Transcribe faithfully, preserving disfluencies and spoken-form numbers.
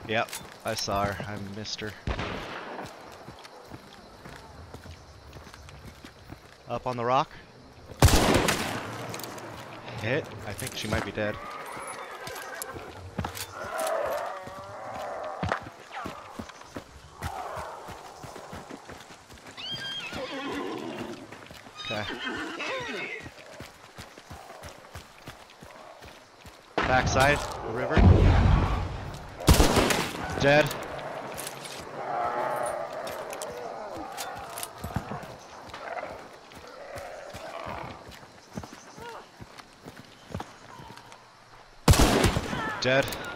Yep, I saw her. I missed her. Up on the rock. Hit. I think she might be dead. Okay. Backside, the river. Dead. Dead.